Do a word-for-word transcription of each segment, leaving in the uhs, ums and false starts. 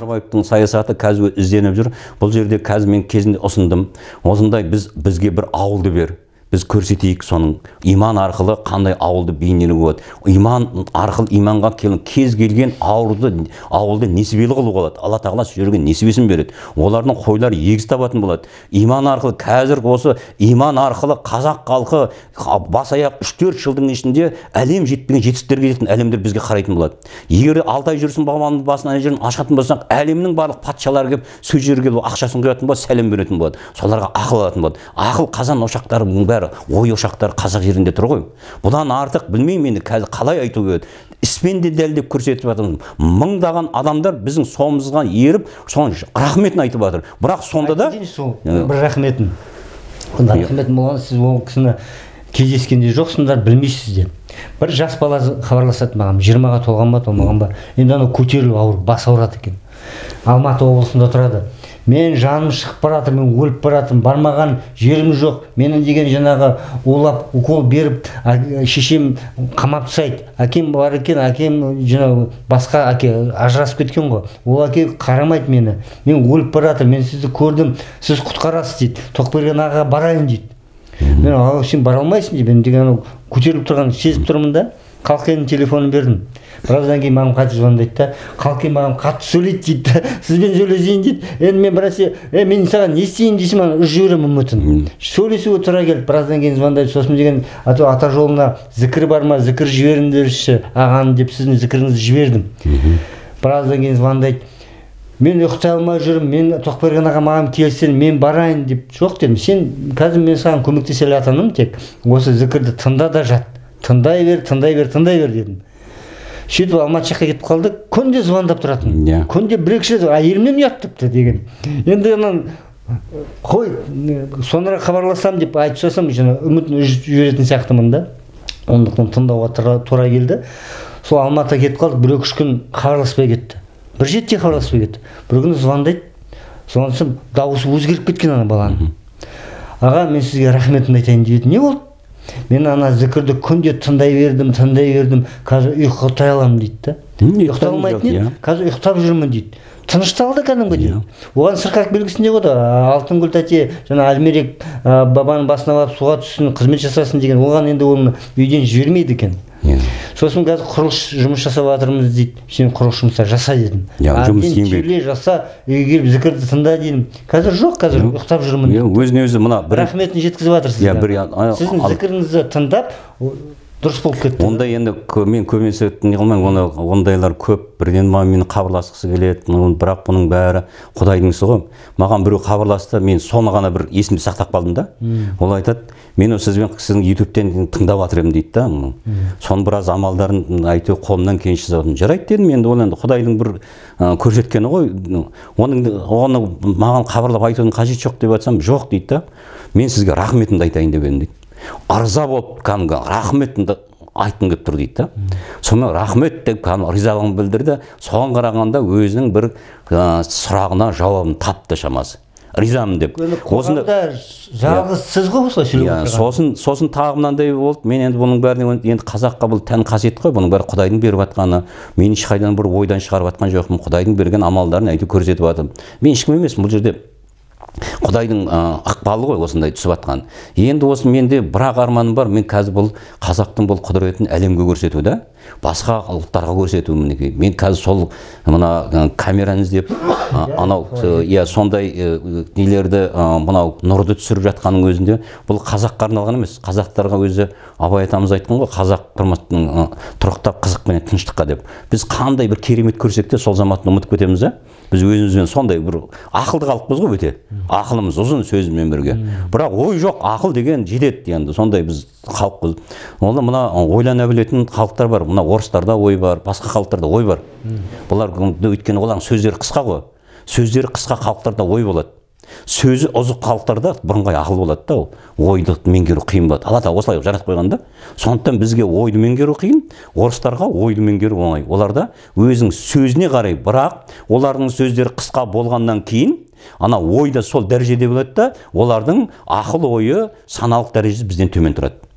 Назарбаевтың саясаты қазір ізденіп жүр. Бұл жерде қазір мен кезінде ұсындым. Осындай біз бізге бір ауылды бер. Біз көрсетейік соның иман арқылы қандай ауылды бейнелеуге болады. Иман арқылы иманға келген кез келген ауылды ауылды несібелі қылуға болады. Алла тағала сол жерге несібесін береді. Олардың қойлары егіз табатын болады. Иман арқылы қазір осы иман арқылы қазақ халқы бас аяқ үш төрт жылдың ішінде әлем жетпеген жетістіктерге жететін әлемдер бізге қарайтын болады. Егер Алтай жүрсін бағбанның басынан жерін ашатын болсақ, әлемнің барлық патшалары келіп сол жерге ақшасын құятын болады, сәлем беретін болады. Соларға ақыл алатын болады. Ақыл қазан ошақтары ой ошақтар қазақ жерінде тұр ғой. Бұдан артық білмеймін енді қазір қалай айту керек. Іспен де дәлдеп көрсетіп жатырмыз. Мыңдаған адамдар біздің соңымызға еріп, соның рахметін айтып жатыр. Бірақ сонда да бір рахметін. Онда рахметін болғанда сіз ол кісіні кездескенде жоқсыңдар, білмейсіздер. Бір жас бала хабарласады маған, жиырмаға толған ба, толмаған ба. Енді анау көтеріліп ауыр, бас ауырады екен. Алматы облысында тұрады. Мен жаным шығып баратыр, мен өліп баратырмын, бармаған жерім жоқ. Менің деген жаңағы улап, укол беріп, шешем қамап тастайды. Әкем бар екен, әкем жаңағы басқа әке ажырасып кеткен ғой. Ол әке қарамайды мені. Мен өліп баратырмын, мен сізді көрдім, сіз құтқарасыз дейді. Тоқберген ағаға барайын дейді. Мен аға сен бара алмайсың дейді. Мен деген көтеріліп тұрған сезіп тұрмын да. Қалқенің телефонын бердім. Біраздан кейін маған қатты звондайды да, Қалкен маған қатты сөйлейді дейді, сізбен сөйлесейін дейді. Енді мен біресе, е мен саған не істейін дейсің, маған үш жіберем үмітін. Сөйлесуге тура келді. Біраздан кейін звондайды. Сосын деген ата жолына зікір бар ма, зікір жіберіңдерші ағаны деп сіздің зікіріңізді жібердім. Біраздан кейін звондайды. Мен ұйықтай алмай жүрмін, мен Тоқберген аға маған келсін, мен барайын деп. Жоқ дедім, сен қазір мен саған көмектесе алатыным тек осы зікірді тыңда да жат. Тыңдай бер, тыңдай бер, тыңдай бер дедім. Сөйтіп Алматы жаққа кетіп қалды, күнде звондап тұратын. Күнде бір-екі рет әйелімнен ұят тіпті деген. Енді анан қой, соңырақ хабарласам деп айтып тастасам, үмітін үзіп жіберетін сияқтымын да. Ондықтан тыңдауға тура келді. Сол Алматыға кетіп қалды, бір-екі күн хабарласпай кетті. Бір жетте хабарласпай кетті. Бір күні звондайды. Звондасам, дауысы өзгеріп кеткен ана баланың. Аға, мен сізге рахметімді айтайын дейді. Не болды? Мен ана зікірді күнде тыңдай бердім, тыңдай бердім, қазір ұйықтай аламын дейді. Ұйықтай алмайтын еді, қазір ұйықтап жүрмін дейді. Тынышталды кәдімгі дейді. Оған сырқақ белгісінде қойды. Алтынгүл тәте жаңа Әлмерек бабаның басына барып суға түссін, қызмет жасасын деген. Оған енді оны үйден жібермейді екен. Сосын қазір құрылыс жұмыс жасап жатырмыз дейді. Сен құрылыс жұмыстар жаса дедім. Әбден терле жаса, үйге келіп зікірді тыңда дедім. Қазір жоқ, қазір ұйықтап жүрмін. Өзіне өзі мына рахметін жеткізіп жатырсыз. Сіздің зікіріңізді тыңдап дұрыс болып кетті. Онда енді мен көбінесе не қылмаймын, ондайлар көп. Бірден мені хабарласқысы келеді, бірақ бұның бәрі Құдайдың ісі ғой. Маған біреу хабарласты, мен соны ғана бір есімде сақтап қалдым да. Ол айтады, мен сізбен сіздің ютубтен тыңдап жатырмын дейді да. Соның біраз амалдарын айту қолымнан кейін жасадым. Жарайды дедім, енді ол енді Құдайдың бір көрсеткені ғой. Оны маған хабарлап айтудың қажеті жоқ деп айтсам, жоқ дейді да. Мен сізге рахметімді айтайын деп едім дейді. Арза болып кәдімгі рахметімді айтқым келіп тұр дейді да. Сонымен рахмет деп кәдімгі ризалығын білдірді. Соған қарағанда өзінің бір сұрағына жауабын тапты шамасы. Ризамын деп. Қоғамда жалғыз сіз ғой осылай сөйлеп отырған. Сосын сосын тағы мынандай болды. Мен енді бұның бәріне енді қазаққа бұл тән қасиет қой. Бұның бәрі Құдайдың беріп жатқаны. Мен ешқайдан бір ойдан шығарып жатқан жоқпын. Құдайдың берген амалдарын айтып көрсетіп жатырмын. Мен ешкім емеспін бұл жерде. Құдайдың ықпалы ғой осындай түсіп жатқан. Енді осы менде бірақ арманым бар. Мен қазір бұл қазақтың бұл құдіретін әлемге көрсету да, басқа ұлттарға көрсету мінекей. Мен қазір сол мына камераны іздеп, анау иә сондай нелерді мынау нұрды түсіріп жатқанның өзінде бұл қазаққа арналған емес. Қазақтарға өзі Абай атамыз айтқан ғой, қазақ тұрмыстың тұрақтап қызықпен тыныштыққа деп. Біз қандай бір керемет көрсек те сол заматты ұмытып кетеміз да. Біз өзімізбен сондай бір ақылды халықпыз ғой өте. Ақылымыз ұзын сөзімен бірге. Бірақ ой жоқ, ақыл деген жетеді енді. Сондай біз халықпыз. Онда мына ойлана білетін халықтар бар. Мына орыстарда ой бар, басқа халықтарда ой бар. Бұлар өйткені олардың сөздері қысқа ғой. Сөздері қысқа халықтарда ой болады. Сөзі ұзық халықтарда бірыңғай ақыл болады да, ойды меңгеру қиын болады. Алла тағала осылай жаратып қойғанда, сондықтан бізге ойды меңгеру қиын, орыстарға ойды меңгеру оңай. Оларда өзінің сөзіне қарай, бірақ олардың сөздері қысқа болғаннан кейін, ана ойда сол дәрежеде болады да, олардың ақыл ойы саналық дәрежесі бізден төмен тұрады.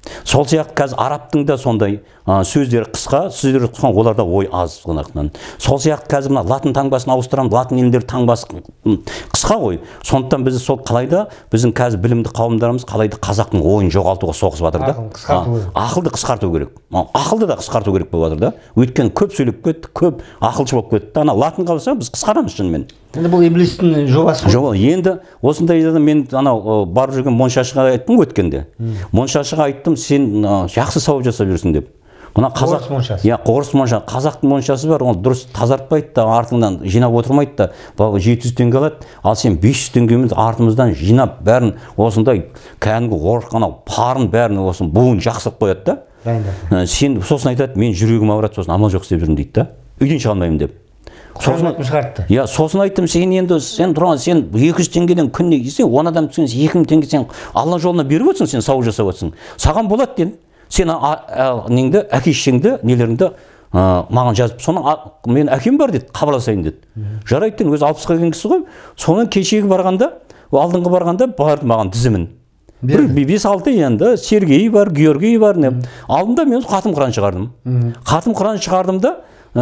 Сол сияқты қазір арабтың да сондай сөздері қысқа, сөздері қысқа, оларда ой аз қонақтан. Сол сияқты қазір мына латын таңбасын ауыстырамыз, латын елдері таңбасы қысқа ғой. Сондықтан біз сол қалайда біздің қазір білімді қауымдарымыз қалайда қазақтың ойын жоғалтуға соғысып жатыр да. Ақылды қысқарту керек. Ақылды да қысқарту керек болып жатыр да. Өйткені көп сөйлеп кетті, көп ақылшы болып кетті. Ана латын қалса біз қысқарамыз шынымен. Енді бұл иблистің жобасы ғой. Енді осындай мен анау барып жүрген Моншашыға айттым өткенде. Моншашыға айттым, сен жақсы сауап жасап жүрсің деп. Мына қазақ моншасы. Иә, қоғырс монша. Қазақтың моншасы бар, ол дұрыс тазартпайды да, артыңнан жинап отырмайды да. Бағы жеті жүз теңге алады, ал сен бес жүз теңгемен артымыздан жинап бәрін осындай кәдімгі орық анау парын бәрін осын буын жақсылып қояды да. Дайындап. Сен сосын айтады, мен жүрегім ауырады, сосын амал жоқ істеп жүрмін дейді да. Үйден шыға алмаймын деп. Сосын шығартты. Иә, сосын айттым, сен енді сен тұрған сен екі жүз теңгеден күніне сен он адам түскен екі мың теңге сен Алла жолына беріп отырсың, сен сауап жасап отырсың. Саған болады дедім. Сен неңді, әке-шешеңді, нелеріңді маған жазып, соның мен әкем бар деді, хабарласайын деді. Жарайды, өзі алпысқа келген кісі ғой. Соның кешегі барғанда, алдыңғы барғанда барды маған тізімін. Бір бес алты енді Сергей бар, Георгий бар. Алдында мен қатым Құран шығардым. Қатым Құран шығардым да,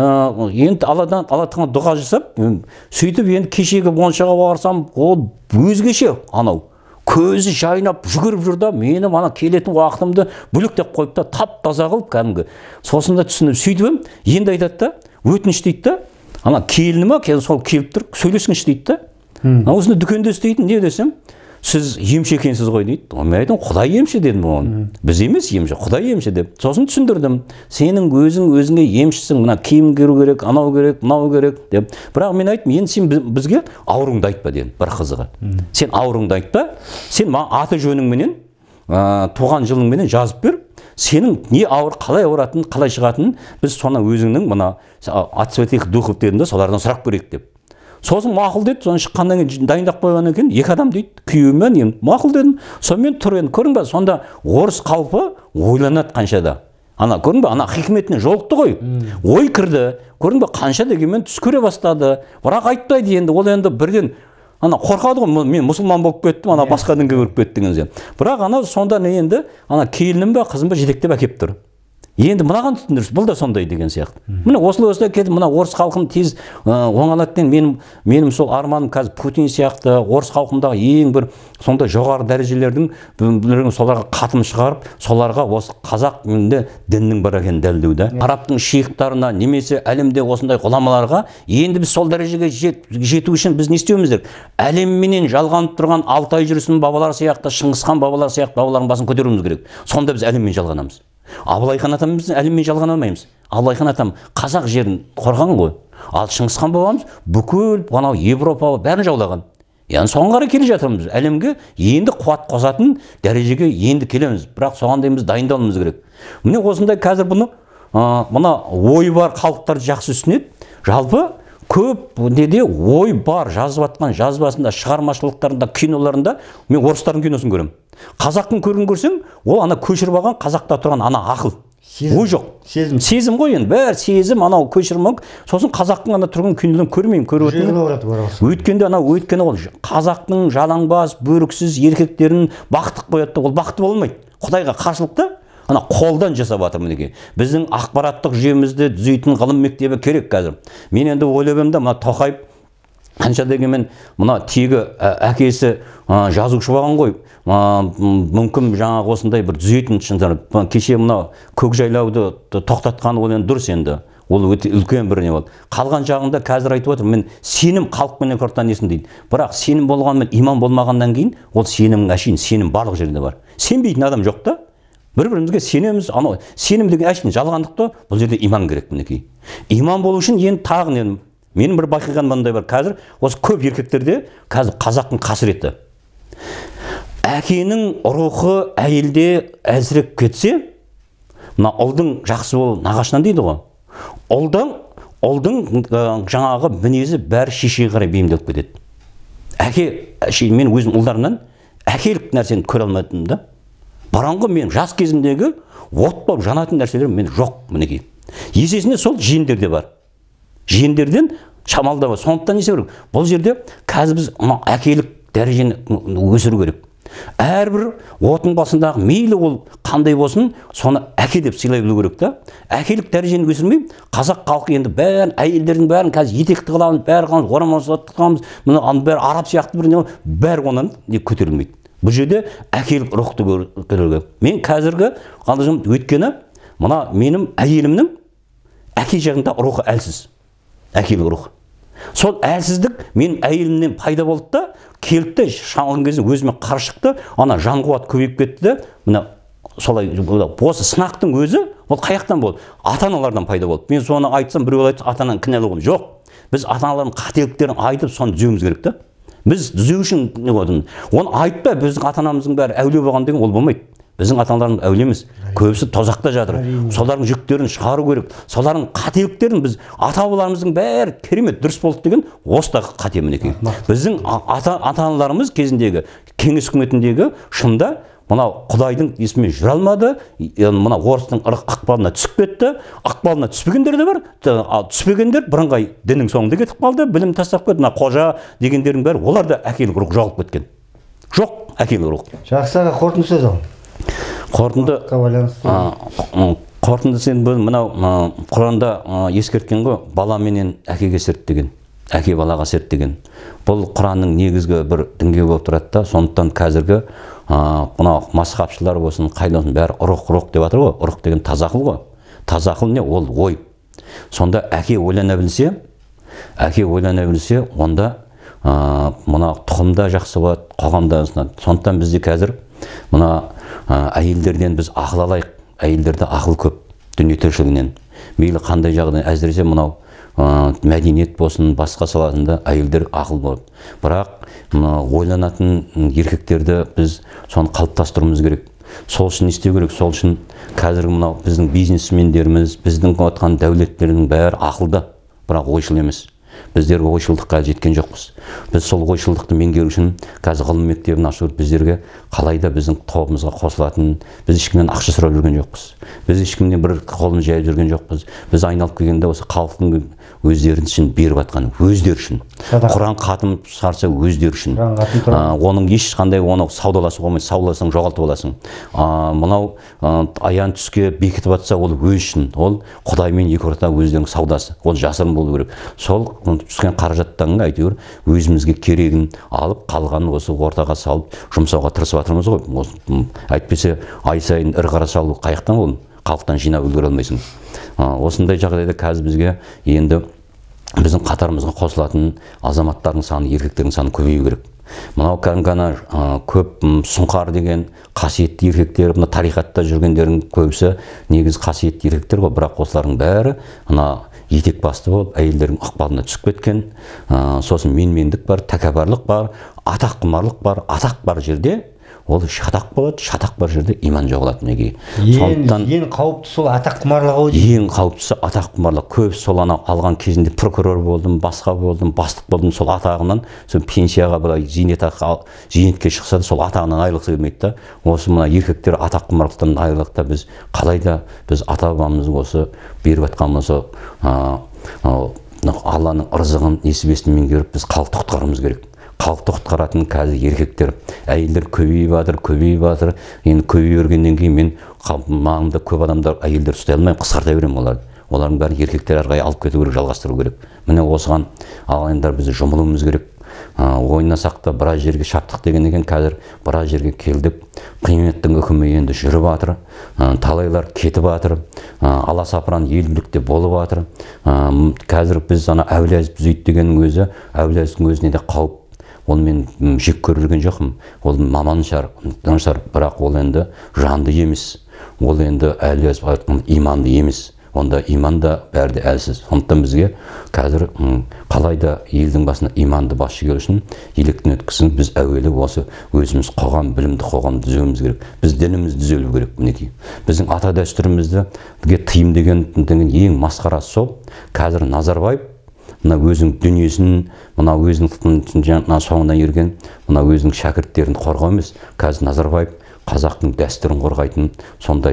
енді Алладан Алладан дұға жасап, сөйтіп енді кешегі моншаға барсам, ол өзгеше анау. Көзі жайнап жүгіріп жүр да, мені ана келетін уақытымды бүліктеп қойып та, тап-таза қылып кәдімгі. Сосын да түсініп сөйтіп, енді айтады да, өтініш дейді да, ана келіні ма, сол келіп тұр, сөйлесіңізші дейді да. Осында дүкенде істейтін, не десем, сіз емші екенсіз ғой дейді. Мен айттым, Құдай емші дедім оған. Біз емес емші, Құдай емші деп. Сосын түсіндірдім. Сенің өзің өзіңе емшісің, мына киім кию керек, анау керек, мынау керек деп. Бірақ мен айттым, енді сен бізге ауруыңды айтпа дедім, бір қызығы. Сен ауруыңды айтпа, сен маған аты жөніңменен, туған жылыңменен жазып бер. Сенің не ауыр, қалай ауыратынын, қалай шығатынын біз соны өзіңнің мына от святых духов дедім, солардан сұрақ көрейік деп. Сосын мақұл деді, соны шыққаннан кейін дайындап қойған екен, екі адам дейді, күйеуімен, енді мақұл дедім. Сонымен тұр енді, көрдің бе, сонда орыс қалпы ойланады қаншада. Ана көрдің бе, ана хикметіне жолықты ғой. Ой кірді, көрдің бе, қанша дегенмен түс көре бастады. Бірақ айтпайды енді, ол енді бірден ана қорқады ғой, мен мұсылман болып кеттім, ана басқа дінге кіріп кеттім деген сияқты. Бірақ ана сонда не енді, ана келінім бе, қызым ба жетектеп әкеп тұр. Енді мынаған түсіндіріш, бұл да сондай деген сияқты. Міне осылай осылай кетіп, мына орыс халқын тез оңалады. Менің менің сол арманым қазір Путин сияқты орыс халқындағы ең бір сондай жоғары дәрежелердің соларға қатым шығарып, соларға осы қазақ тілінде діннің бар екенін дәлелдеу да. Арабтың шейхтарына немесе әлемде осындай ғұламаларға енді біз сол дәрежеге жету үшін біз не істеуіміз керек? Әлемменен жалғанып тұрған Алтай жүрісінің бабалары сияқты, Шыңғысхан бабалар сияқты бабалардың басын көтеруіміз керек. Сонда біз әлеммен жалғанамыз. Абылайхан атамыз әлеммен жалғана алмаймыз. Абылайхан атам қазақ жерін қорған ғой. Ал Шыңғысхан бабамыз бүкіл анау Европа бәрін жаулаған. Яғни соған қарай келе жатырмыз. Әлемге енді қуат қосатын дәрежеге енді келеміз. Бірақ соған дейін біз дайындалуымыз керек. Міне осындай қазір бұны мына ой бар халықтар жақсы түсінеді. Жалпы көп неде ой бар, жазып жатқан жазбасында, шығармашылықтарында, киноларында мен орыстардың киносын көремін. Қазақтың көргін көрсең, ол ана көшіріп алған қазақта тұрған ана ақыл. Ой жоқ. Сезім. Сезім ғой енді, бәрі сезім, анау көшірмек. Сосын қазақтың ана тұрған кинодан көрмеймін, көріп отырмын. Өйткенде ана өйткені ол қазақтың жалаңбас, бөріксіз еркектерін бақытты қояды, ол бақытты болмайды. Құдайға қарсылықта ана қолдан жасап жатыр мінекей. Біздің ақпараттық жүйемізді түзейтін ғылым мектебі керек қазір. Мен енді ойлап едім да, мына Тоқаев қанша дегенмен мына тегі әкесі жазушы болған ғой. Мүмкін жаңағы осындай бір түзейтін шындап. Кеше мына көкжайлауды тоқтатқан ол енді дұрыс енді. Ол өте үлкен бір не болды. Қалған жағында қазір айтып отыр, мен сенім халықпен қорытанесің дейді. Бірақ сенім болғанмен иман болмағаннан кейін ол сенімнің әшейін сенім барлық жерде бар. Сенбейтін адам жоқ та. Бір-бірімізге сенеміз, анау сенім деген әшейін жалғандық, бұл жерде иман керек мінекей. Иман болу үшін енді тағы не менің бір байқаған мынандай бар. Қазір осы көп еркектерде қазір қазақтың қасіреті. Әкенің рухы әйелде әзірек кетсе, мына ұлдың жақсы бол нағашынан дейді ғой. Ұлдың ұлдың жаңағы мінезі бәрі шешеге қарай бейімделіп кетеді. Әке, мен өзім ұлдарымнан әкелік нәрсені көре алмадым да. Баранғы мен жас кезімдегі от болып жанатын нәрселер мен жоқ мінекей. Есесіне сол жиендерде бар. Жиендерден шамалда бар. Сондықтан не істеу керек? Бұл жерде қазір біз әкелік дәрежені өсіру керек. Әрбір отын басындағы мейлі ол қандай болсын, соны әке деп сыйлай білу керек та. Әкелік дәрежені өсірмей, қазақ халқы енді бәрін, әйелдердің бәрін қазір етекті қыламыз, бәрі қыламыз, орамал қыламыз, мына бәрі араб сияқты бір бәрі онан көтерілмейді. Бұл жерде әкелік рухты көрілген. Мен қазіргі қалдым өткені, мына менің әйелімнің әке жағында рухы әлсіз. Әкелік рухы. Сол әлсіздік мен әйелімнен пайда болды да, келді шаңған кезде өзіме қарсы шықты, ана жан қуат көбейіп кетті де, мына солай осы сынақтың өзі ол қаяқтан болды? Ата-аналардан пайда болды. Мен соны айтсам, біреу айтса, ата-ананың кінәлі ғой. Жоқ. Біз ата-аналардың қателіктерін айтып, соны түзеуіміз керек та. Біз түзеу үшін не болдым? Оны айтпай, біздің ата-анамыздың бәрі әулие болған деген ол болмайды. Біздің ата-аналарымыз әулие емес. Көбісі тозақта жатыр. Солардың жүктерін шығару керек. Солардың қателіктерін біз ата-бабаларымыздың бәрі керемет дұрыс болды деген осыдағы қате мінекей. Біздің ата-аналарымыз кезіндегі кеңес үкіметіндегі шында мынау Құдайдың есімімен жүре алмады, мына орыстың ықпалына түсіп кетті. Ықпалына түспегендер де бар, түспегендер бірыңғай діннің соңында кетіп қалды, білім тастап кетті. Мына қожа дегендердің бәрі, олар да әкелік рух жоғалып кеткен. Жоқ әкелік рух. Жақсы аға, қорытынды сөз ал. Қорытынды қорытынды сен мынау Құранда ескерткен ғой, бала менен әкеге серт деген, әке балаға серт деген. Бұл Құранның негізгі бір дінге болып тұрады да, сондықтан қазіргі мынау мазхабшылар болсын, қайдан бәрі рух рух деп жатыр ғой. Рух деген таза ақыл ғой. Таза ақыл не? Ол ой. Сонда әке ойлана білсе, әке ойлана білсе, онда мына тұқымда жақсы болады, қоғамда. Сондықтан бізде қазір мына әйелдерден біз ақыл алайық. Әйелдерде ақыл көп дүние тіршілігінен. Мейлі қандай жағдай, әсіресе мынау мәдениет болсын, басқа саласында әйелдер ақыл болады. Бірақ ойланатын еркектерді біз соны қалыптастыруымыз керек. Сол үшін не істеу керек? Сол үшін қазіргі мынау біздің бизнесмендеріміз, біздің отқан дәулеттердің бәрі ақылды, бірақ ойшыл емес. Біздер ойшылдыққа жеткен жоқпыз. Біз сол ойшылдықты меңгеру үшін қазір ғылым мектебін ашып, біздерге қалайда біздің тобымызға қосылатын, біз ешкімнен ақша сұрап жүрген жоқпыз. Біз ешкімнен бір қолын жайып жүрген жоқпыз. Біз айналып келгенде осы халықтың өздерін үшін беріп жатқан, өздері үшін. Құран хатым шығарса өздері үшін. Оның ешқандай оны саудаласуға болмайды, саудаласаң жоғалтып аласың. Мынау аян түске бекітіп жатса, ол өз үшін. Ол Құдаймен екі ортада өздерінің саудасы. Ол жасырын болу керек. Сол түскен қаражаттан әйтеуір өзімізге керегін алып, қалғанын осы ортаға салып жұмсауға тырысып жатырмыз ғой. Әйтпесе ай сайын ір қара салу қаяқтан ол халықтан жинап үлгере алмайсың. Осындай жағдайда қазір бізге енді біздің қатарымызға қосылатын азаматтардың саны, еркектердің саны көбею керек. Мынау кәдімгі көп сұңқар деген қасиетті еркектер, мына тарихатта жүргендердің көбісі негіз қасиетті еркектер ғой, бірақ осылардың бәрі ана етек басты болып, әйелдердің ықпалына түсіп кеткен. Сосын менмендік бар, тәкаппарлық бар, атақ құмарлық бар. Атақ бар жерде ол шатақ болады, шатақ бар жерде иман жоғалады мінекей. Ең қауіптісі сол атақ құмарлығы ғой. Ең қауіптісі атақ құмарлық. Көп сол ана алған кезінде прокурор болдым, басқа болдым, бастық болдым, сол атағынан сол пенсияға былай зейнетақы зейнетке шықса да сол атағынан айырылғысы келмейді да. Осы мына еркектер атақ құмарлықтан айырылықта біз қалайда біз ата-бабамыз осы беріп жатқан осы Алланың ырзығын, несібесін меңгеріп біз халықты құтқаруымыз керек. Халықты құтқаратын қазір еркектер, әйелдер көбейіп жатыр, көбейіп жатыр. Енді көбейіп жүргеннен кейін мен маңымда көп адамдар әйелдер ұстай алмаймын, қысқарта беремін оларды. Олардың бәрін еркектер әрі алып кету керек, жалғастыру керек. Міне осыған ағайындар біз жұмылуымыз керек. Ойнасақ та біраз жерге шаптық деген екен, қазір біраз жерге келдік. Қияметтің үкімі енді жүріп жатыр. Талайлар кетіп жатыр. Аласапыран елділікте болып жатыр. Қазір біз ана Әулиязов түзейді дегеннің өзі, Әулиязовтың өзіне де қауіп. Ол мен жек көрілген жоқпын. Ол маман шығар, бірақ ол енді жанды емес. Ол енді Әулиязов айтқан иманды емес. Онда иман да бәрі де әлсіз. Сондықтан бізге қазір қалайда елдің басына иманды басшы келу үшін електен өткізсін, біз әуелі осы өзіміз қоғам, білімді қоғам түзеуіміз керек. Біз дініміз түзелу керек мінекей. Біздің ата дәстүрімізді бізге тыйым деген ең масқарасы сол. Қазір Назарбаев мына өзінің дүниесін, мына өзінің соңынан ерген, мына өзінің шәкірттерін қорғау емес. Қазір Назарбаев қазақтың дәстүрін қорғайтын сондай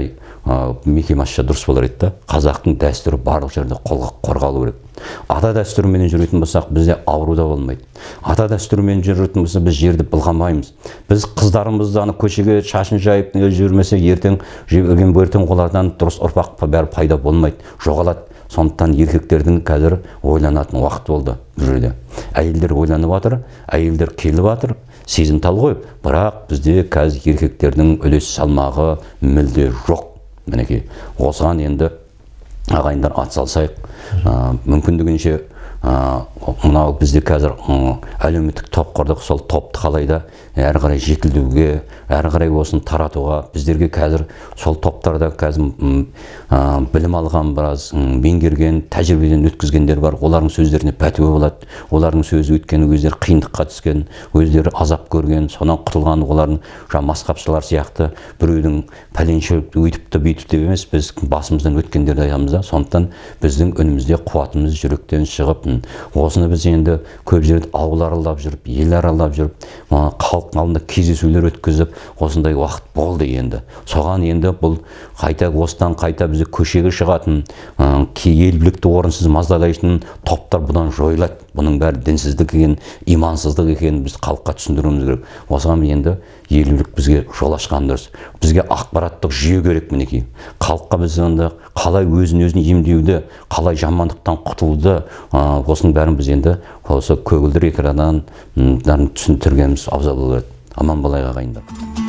мекеме ашса дұрыс болар еді да. Қазақтың дәстүрі барлық жерде қолға қорғалу керек. Ата дәстүрімен жүретін болсақ, бізде ауру да болмайды. Ата дәстүрімен жүретін болса, біз жерді былғамаймыз. Біз қыздарымызды ана көшеге шашын жайып жүрмесе, ертең ертең ертең олардан дұрыс ұрпақ бәрі пайда болмайды, жоғалады. Сондықтан еркектердің қазір ойланатын уақыт болды бұл жерде. Әйелдер ойланып жатыр, әйелдер келіп жатыр, сезімтал ғой, бірақ бізде қазір еркектердің үлес салмағы мүлде жоқ. Мінекей, осыған енді ағайындар атсалсайық, мүмкіндігінше мынау бізде қазір әлеуметтік топ құрдық, сол топты қалайда әрі қарай жетілдіруге, әрі қарай осыны таратуға, біздерге қазір сол топтарда қазір білім алған біраз меңгерген, тәжірибеден өткізгендер бар. Олардың сөздеріне пәтуа болады. Олардың сөзі өткен өздері қиындыққа түскен, өздері азап көрген, сонан құтылған, олардың жаңа масқапшылар сияқты біреудің пәленше өйтіпті бүйтіпті емес, біз басымыздан өткендерді айтамыз да. Сондықтан біздің үнімізде қуатымыз жүректен шығып, осыны біз енді көп жерде ауыл аралап жүріп, ел аралап жүріп, халық алдында кездесулер өткізіп, осындай уақыт болды енді. Соған енді бұл қайта осыдан қайта бізде көшеге шығатын, ел білекті орынсыз маздалайтын топтар бұдан жойылады. Бұның бәрі дінсіздік екен, имансыздық екенін біз халыққа түсіндіруіміз керек. Осыған енді ел білік бізге жол ашқан дұрыс. Бізге ақпараттық жүйе керек мінекей. Халыққа біз енді қалай өзін өзін емдеуді, қалай жамандықтан құтылуды, осының бәрін біз енді осы көгілдір экраннан түсіндіргеніміз абзал болады. Аман болайық ағайындар.